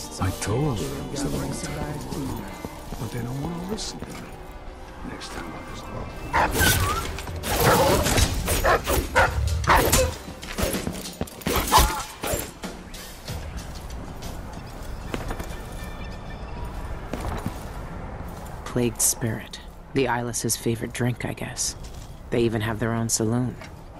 I told them it was the wrong time to do that, but they don't want to listen to me. Next time others will. Plagued spirit. The Eyeless's favorite drink, I guess. They even have their own saloon.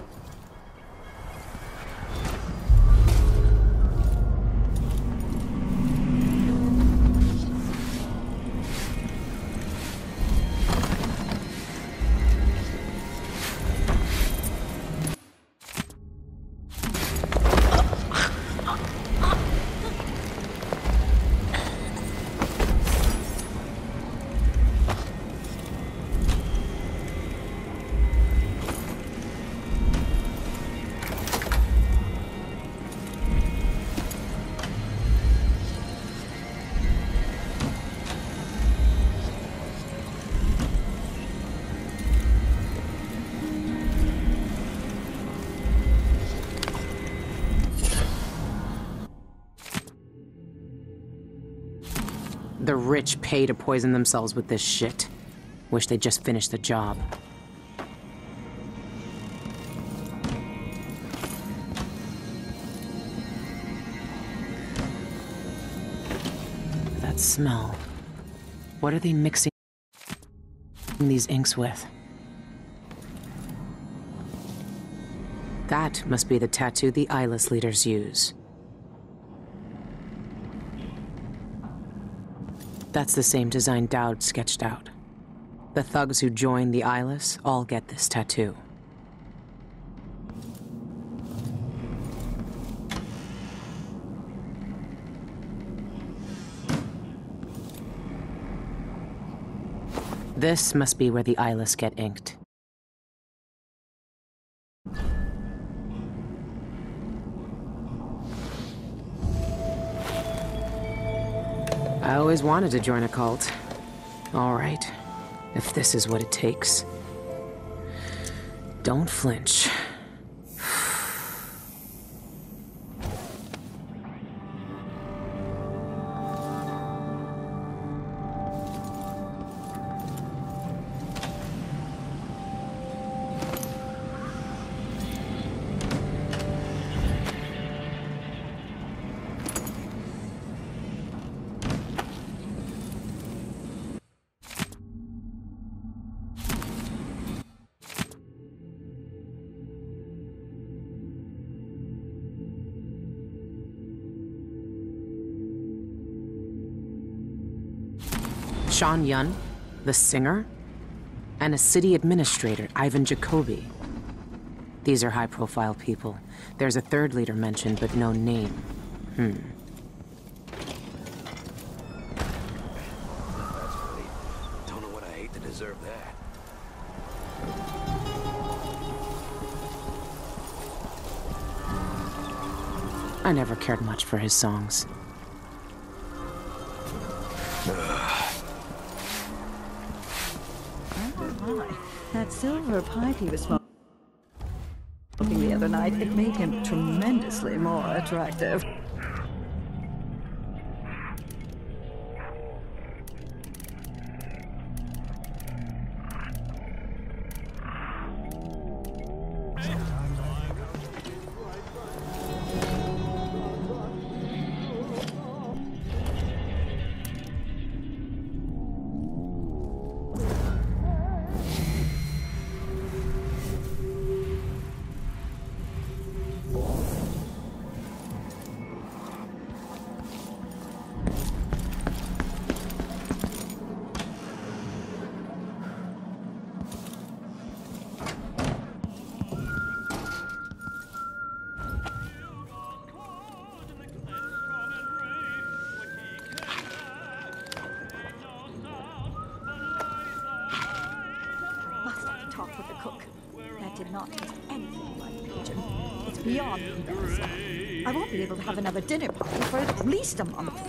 The rich pay to poison themselves with this shit. Wish they'd just finished the job. That smell. What are they mixing these inks with? That must be the tattoo the Eyeless leaders use. That's the same design Dowd sketched out. The thugs who join the Eyeless all get this tattoo. This must be where the Eyeless get inked. I always wanted to join a cult. All right, if this is what it takes. Don't flinch. Sean Yun, the singer, and a city administrator, Ivan Jacoby. These are high-profile people. There's a third leader mentioned, but no name. That's funny. Don't know what I hate to deserve that. I never cared much for his songs. That silver pipe he was smoking the other night, it made him tremendously more attractive. Did not taste anything like pigeon. It's beyond embarrassing. I won't be able to have another dinner party for at least a month.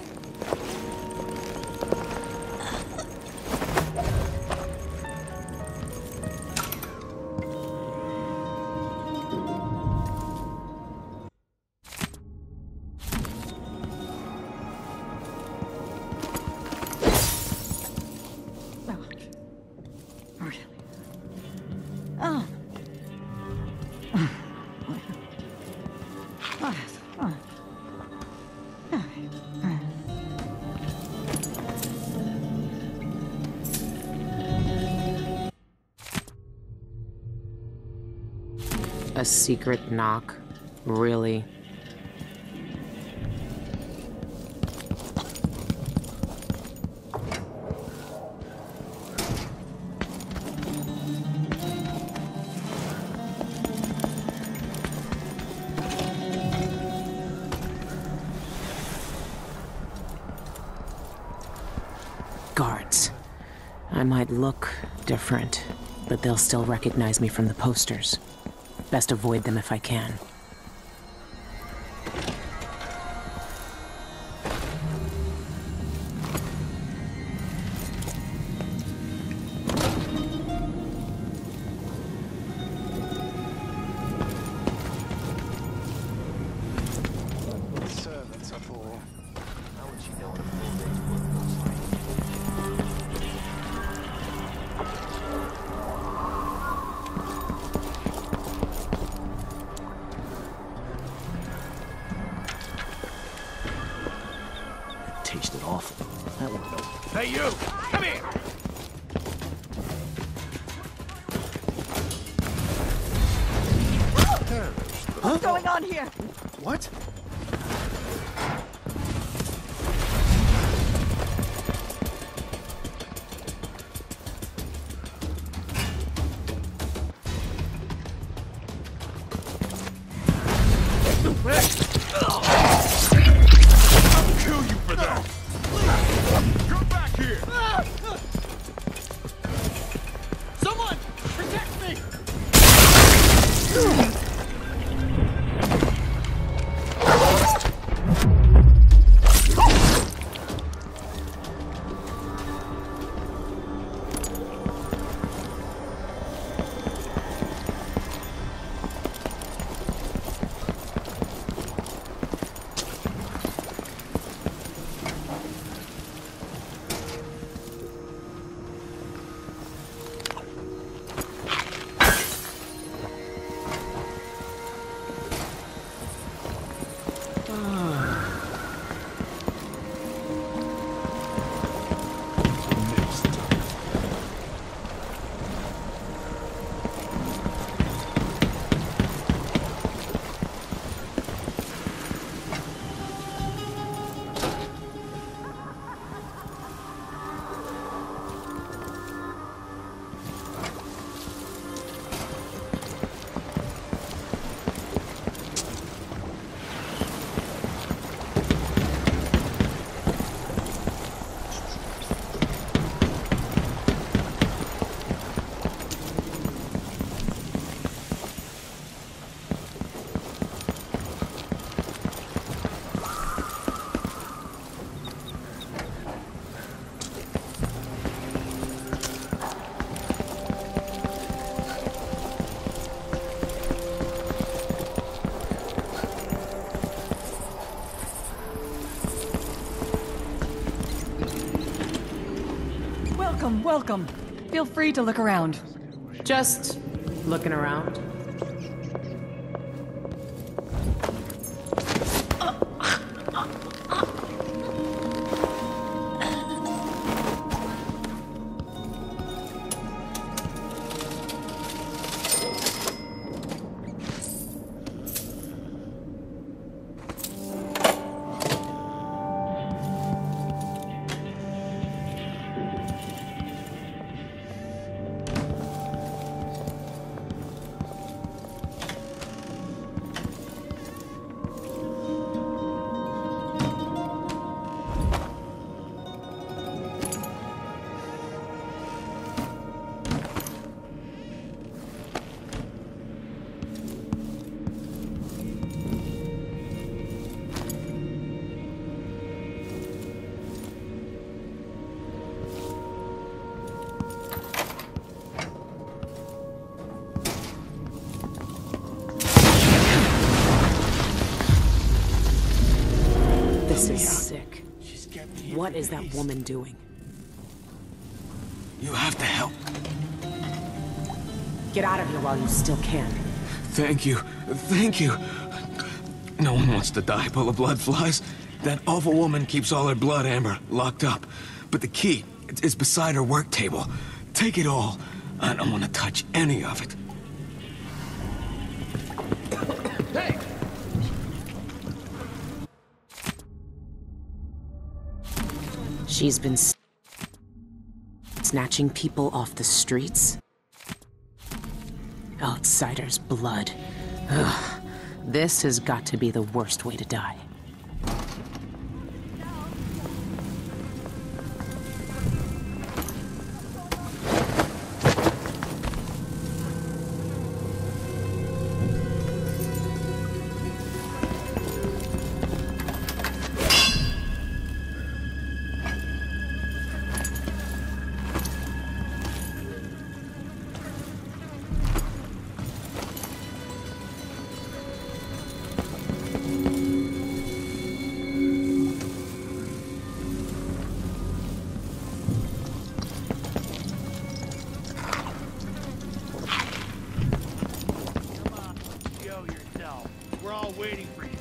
A secret knock? Really? Guards. I might look different, but they'll still recognize me from the posters. Best avoid them if I can. Servants are for. How would she know what a full day's work looks like? It tasted awful. That one no. Hey, you! Come here! What's going on here? What? I'll kill you for that! Come back here! Someone! Protect me! Welcome. Feel free to look around. Just looking around. This is sick. What is that woman doing? You have to help. Get out of here while you still can. Thank you. Thank you. No one wants to die full of blood flies. That awful woman keeps all her blood, Amber, locked up. But the key, it's beside her work table. Take it all. I don't want to touch any of it. Hey! She's been snatching people off the streets. Outsider's blood. Ugh. This has got to be the worst way to die. Show yourself. We're all waiting for you.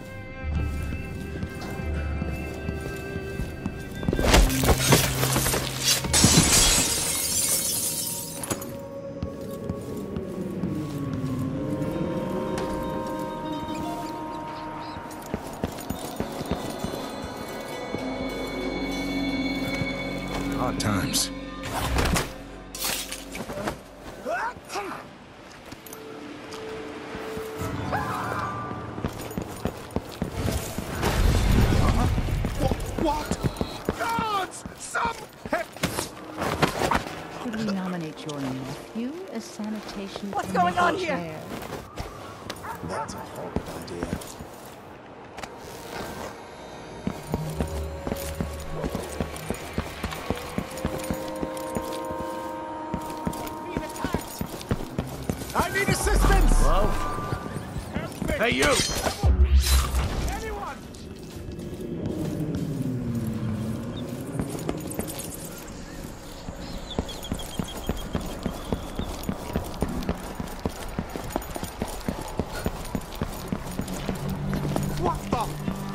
Hard times. What? Guards! Some... Could we nominate your nephew as sanitation? What's going on here? chair? That's a horrible idea. I need assistance! Hello? Hey, you! Anyone! What the?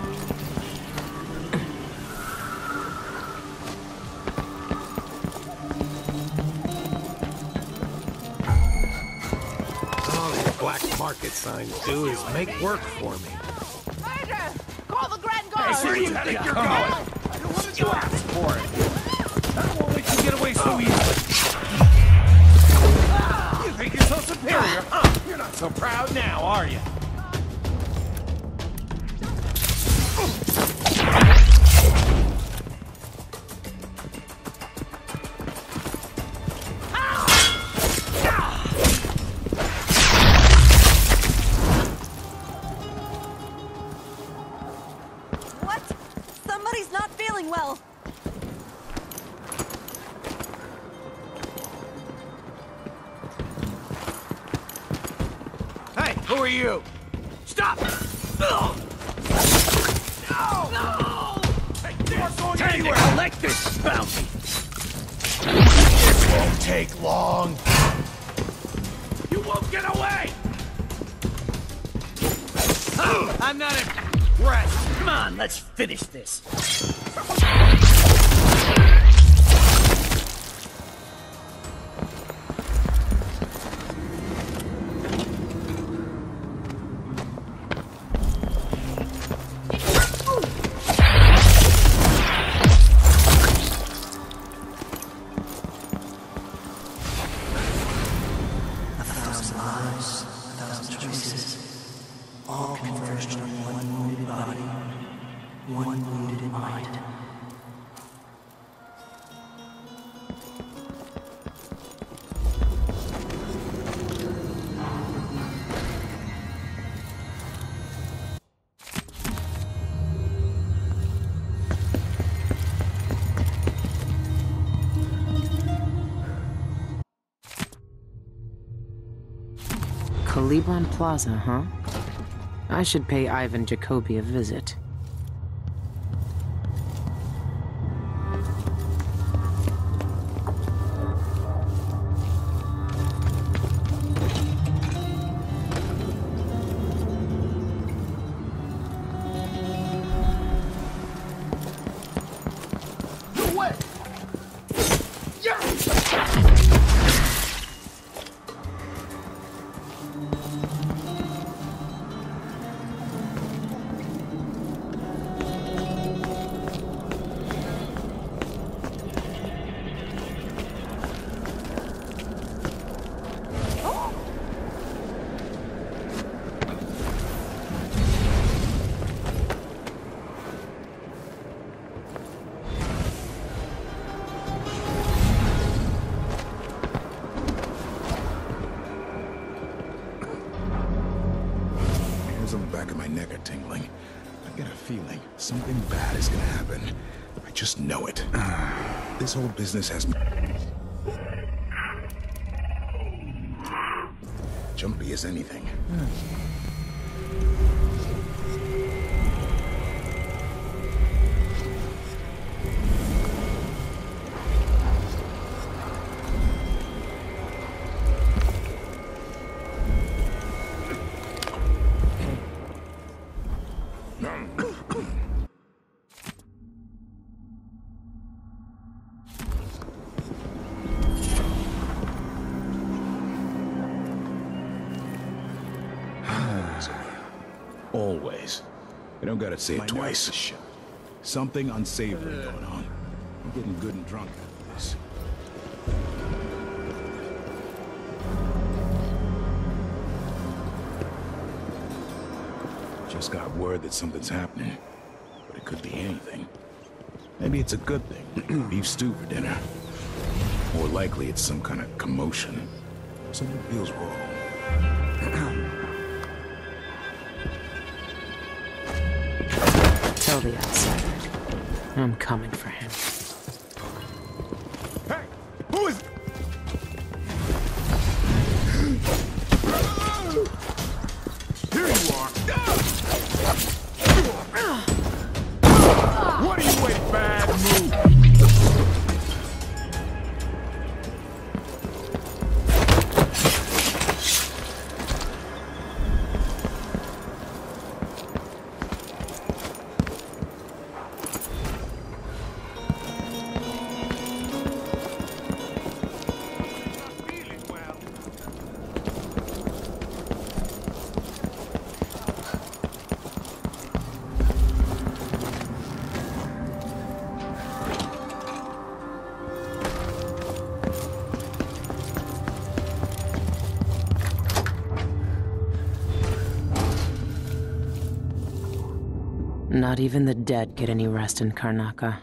All these black market signs do is make work for me. Murder! Call the Grand Guard! Where do you think you're going? I don't want to do ask for it. I won't let you get away so easily. You think you're so superior, huh? You're not so proud now, are you? What? Somebody's not feeling well. Hey, who are you? Stop! No! No! Hey, you're going anywhere! Collect this bounty! This won't take long! You won't get away! I'm not impressed! Come on, let's finish this! Calibron Plaza, huh? I should pay Ivan Jacoby a visit. muscles on the back of my neck are tingling. I get a feeling something bad is gonna happen. I just know it. This whole business has me jumpy as anything. Always. I don't gotta say it twice. Something unsavory going on. I'm getting good and drunk after this. Just got word that something's happening. But it could be anything. Maybe it's a good thing. Beef stew for dinner. More likely it's some kind of commotion. Something feels wrong. Tell the outsider. I'm coming for him. Hey! Who is... Here you are! What are you waiting, bad move? Not even the dead get any rest in Karnaca.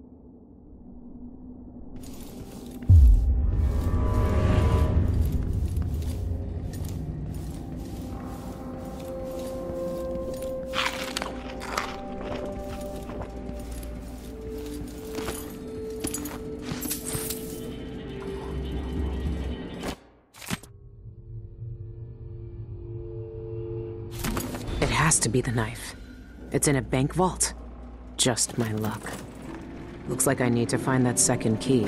It has to be the knife. It's in a bank vault. Just my luck. Looks like I need to find that second key.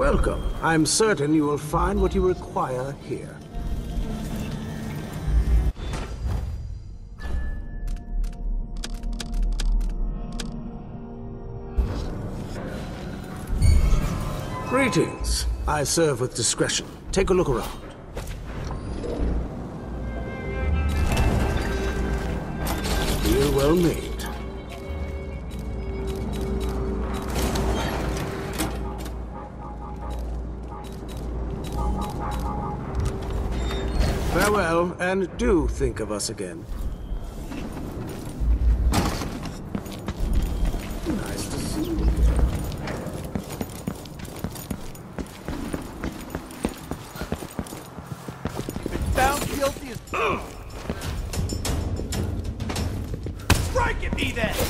Welcome. I'm certain you will find what you require here. Greetings. I serve with discretion. Take a look around. Feel well made. Farewell, and do think of us again. Nice to see you. Found guilty as... Strike at me then!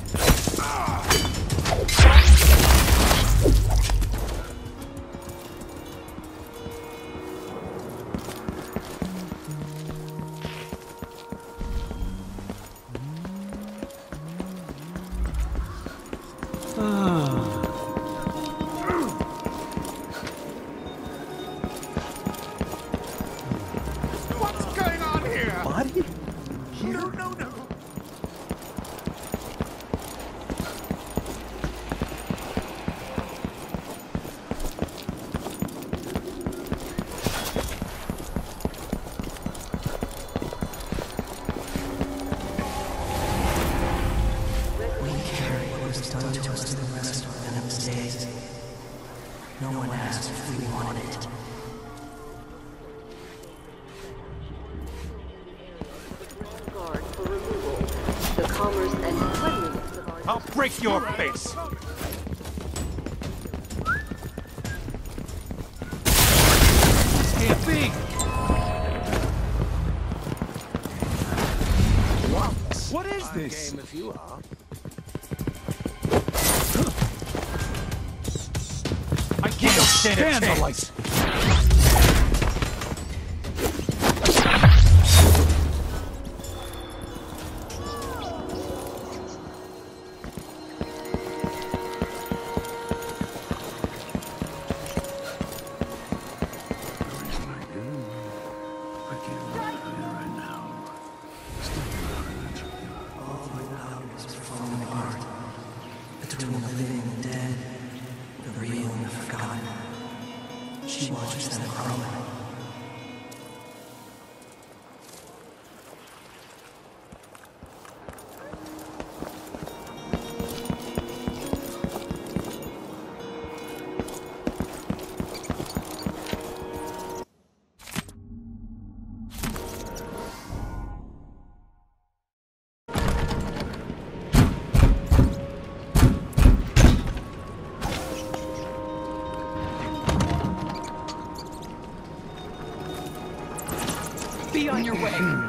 What's going on here? Body? No, no, no. We carry what was done to us in the rest of Venom's days. No one asked if we wanted it. Guard for removal. The commerce and cleanliness of our... I'll break your face! This can't be! What is this? Game if you are. I can't stand the lights! All my powers are falling apart. Between the living and the dead, the real and the forgotten. She watches them crumble. Be on your way.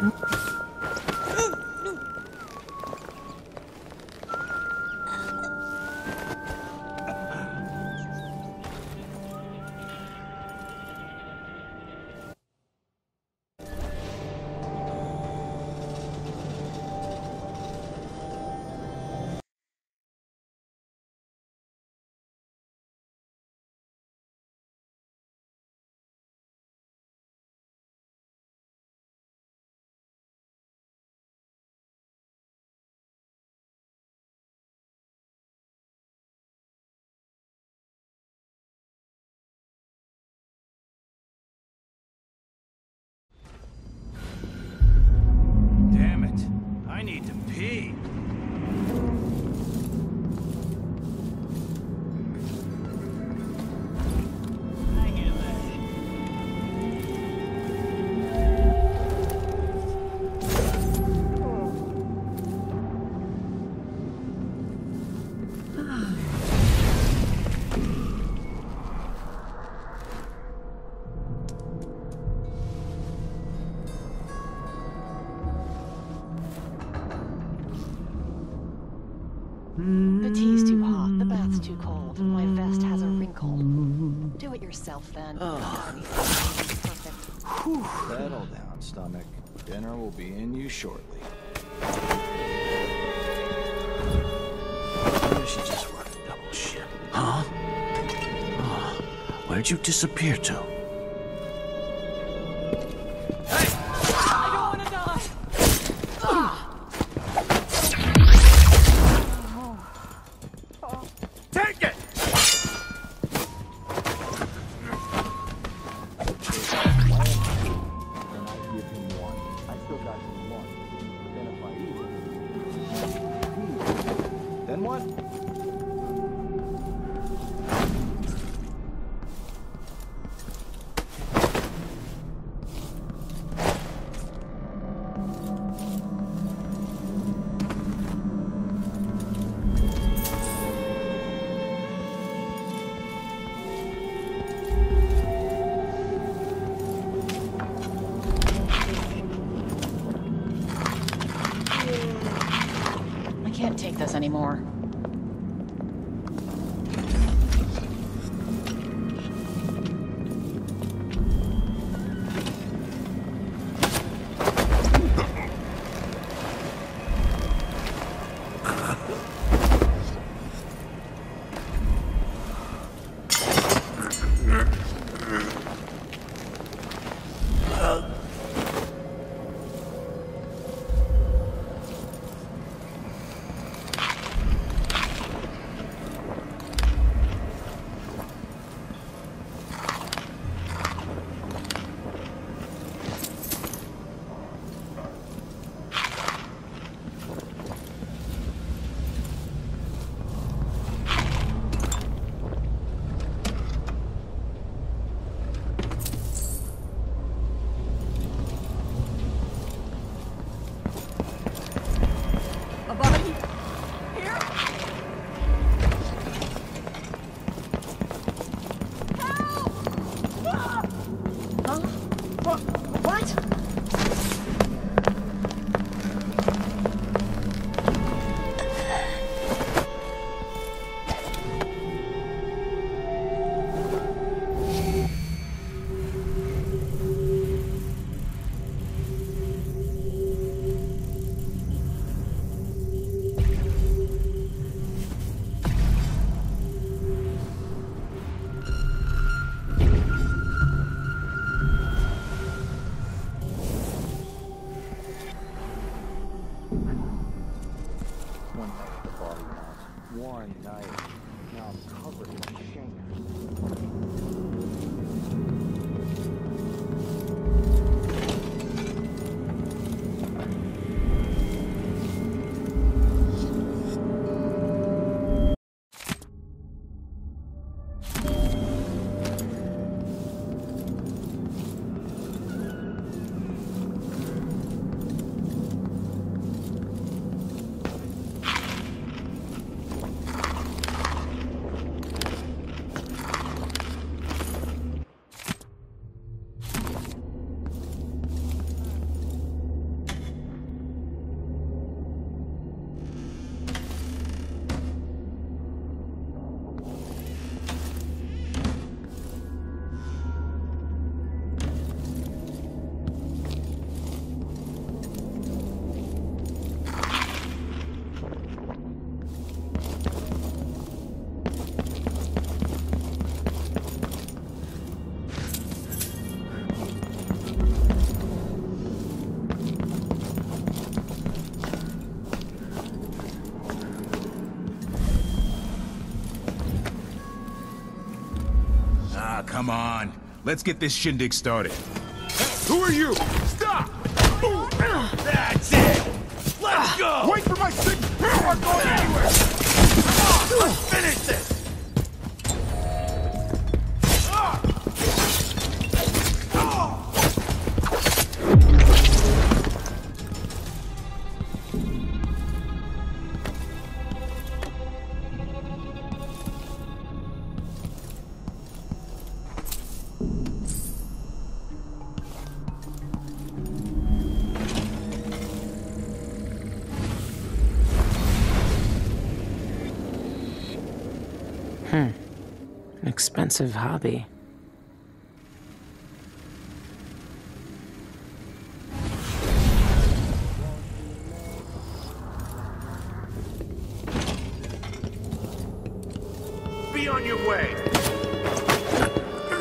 Damn it. I need to pee. The tea's too hot, the bath's too cold, my vest has a wrinkle. Do it yourself then. Settle down, stomach. Dinner will be in you shortly. Maybe she just worked a double shift. Huh? Oh, Where'd you disappear to? I don't want to die! Take it! Then what? I can't take this anymore. One night, now I'm covered in shame. Come on. Let's get this shindig started. Who are you? Stop! That's it! Let's go! Wait for my signal! You aren't going anywhere! Come on, let's finish this! An expensive hobby. Be on your way!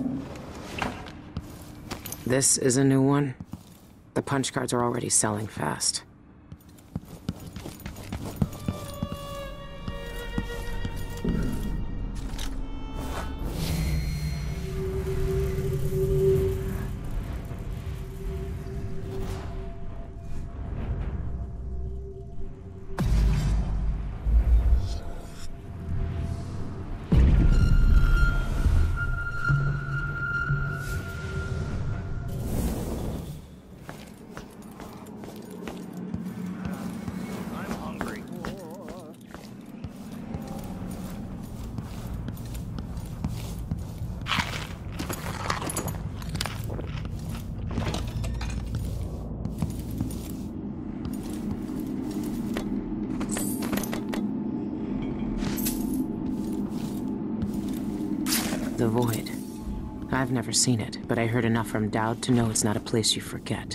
This is a new one. The punch cards are already selling fast. The Void. I've never seen it, but I heard enough from Dowd to know it's not a place you forget.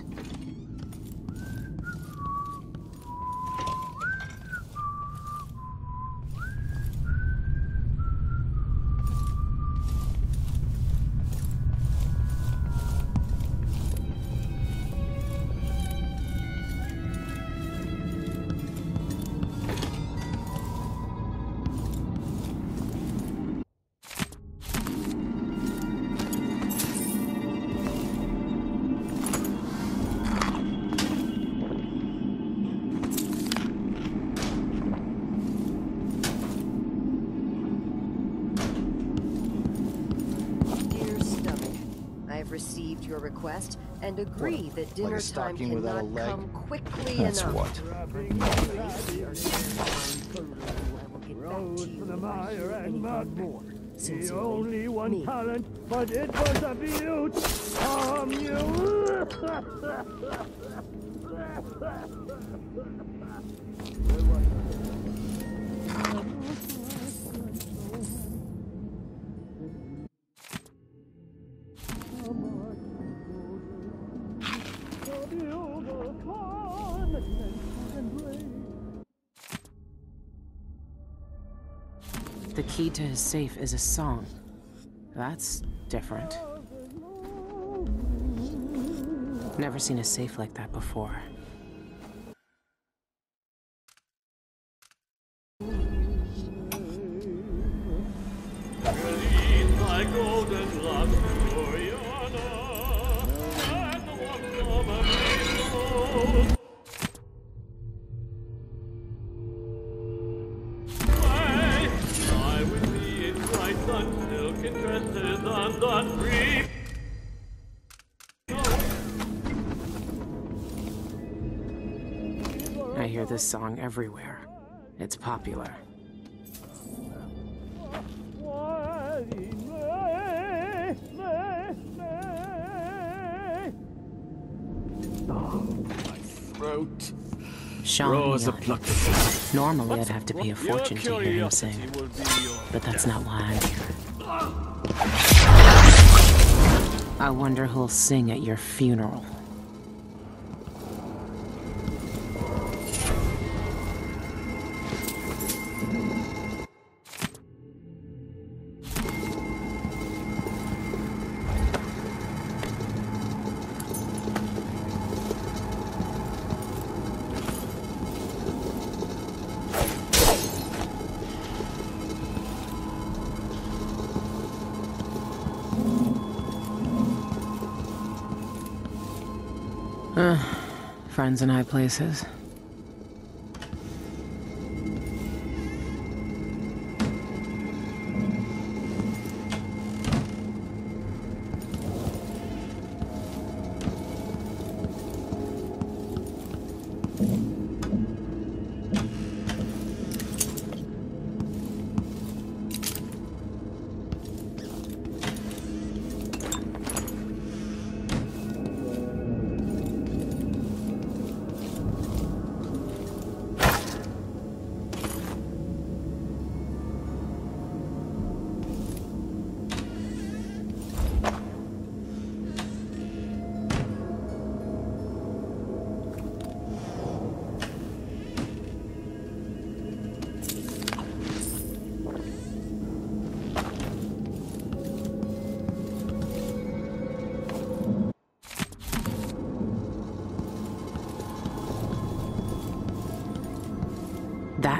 Received your request and agree that dinner time without a cannot leg? come quickly That's enough. what. Rose from the mire and mud. The Sincerely, only one me. talent, but it was a beaut from you. The key to his safe is a song. That's different. Never seen a safe like that before. My golden love, Gloriana, and the one from a rainbow. I would be in bright sun, silken dresses on the free. I hear this song everywhere. It's popular. Throat. Sean Rosa Young. plucked the flower. Normally I'd have to pay a fortune to hear him sing. But that's not why I'm here. I wonder who'll sing at your funeral. Friends in high places.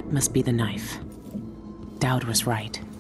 That must be the knife. Dowd was right.